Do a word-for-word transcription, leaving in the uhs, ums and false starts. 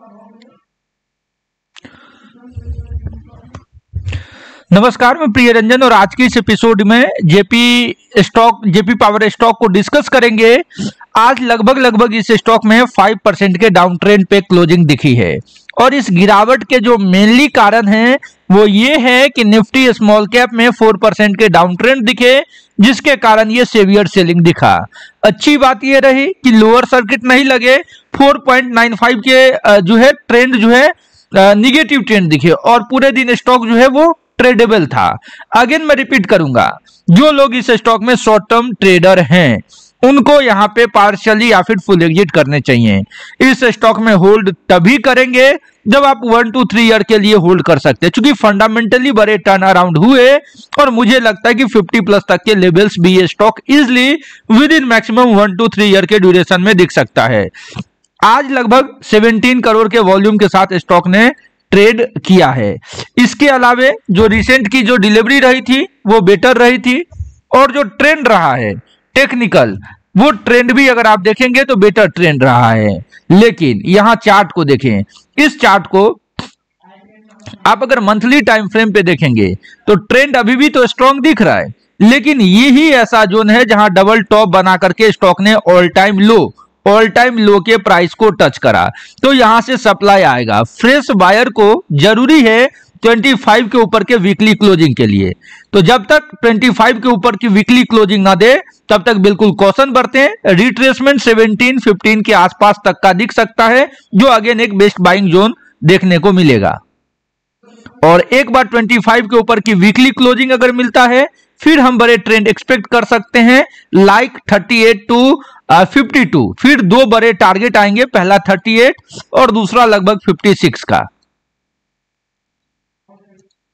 नमस्कार, मैं प्रिय रंजन और आज की इस एपिसोड में JP stock JP Power stock को डिस्कस करेंगे। आज लगभग लगभग इस स्टॉक में फाइव परसेंट के डाउन ट्रेंड पे क्लोजिंग दिखी है और इस गिरावट के जो मेनली कारण हैं वो ये है कि निफ्टी स्मॉल कैप में फोर परसेंट के डाउन ट्रेंड दिखे, जिसके कारण ये सेवियर सेलिंग दिखा। अच्छी बात ये रही कि लोअर सर्किट नहीं लगे, फोर पॉइंट नाइन फाइव के जो है ट्रेंड जो है निगेटिव ट्रेंड दिखे और पूरे दिन स्टॉक जो है वो ट्रेडेबल था। अगेन मैं रिपीट करूंगा, जो लोग इस स्टॉक में शॉर्ट टर्म ट्रेडर हैं उनको यहां पे पार्शियली या फिर फुल एग्जिट करने चाहिए। इस स्टॉक में होल्ड तभी करेंगे जब आप वन टू थ्री ईयर के लिए होल्ड कर सकते हैं, क्योंकि फंडामेंटली बड़े टर्न अराउंड हुए और मुझे लगता है कि फिफ्टी प्लस तक के लेवल्स भी ये stock easily within maximum one two three year के ड्यूरेशन में दिख सकता है। आज लगभग सत्रह करोड़ के वॉल्यूम के साथ स्टॉक ने ट्रेड किया है। इसके अलावे जो रिसेंट की जो डिलीवरी रही थी वो बेटर रही थी और जो ट्रेंड रहा है टेक्निकल, वो ट्रेंड भी अगर आप देखेंगे तो बेटर ट्रेंड रहा है। लेकिन यहां चार्ट को देखें, इस चार्ट को आप अगर मंथली टाइम फ्रेम पे देखेंगे तो ट्रेंड अभी भी तो स्ट्रॉन्ग दिख रहा है, लेकिन यही ऐसा जोन है जहां डबल टॉप बना करके स्टॉक ने all time low all time low के प्राइस को टच करा, तो यहां से सप्लाई आएगा। फ्रेश बायर को जरूरी है पच्चीस के ऊपर के वीकली क्लोजिंग के लिए, तो जब तक पच्चीस के ऊपर की वीकली क्लोजिंग ना दे तब तक बिल्कुल कॉशन बरतें। रिट्रेसमेंट सत्रह पंद्रह के आसपास तक का दिख सकता है, जो अगेन एक बेस्ट बाइंग जोन देखने को मिलेगा। और एक बार पच्चीस के ऊपर की वीकली क्लोजिंग अगर मिलता है फिर हम बड़े ट्रेंड एक्सपेक्ट कर सकते हैं, लाइक अड़तीस टू बावन। फिर दो बड़े टारगेट आएंगे, पहला अड़तीस और दूसरा लगभग छप्पन का।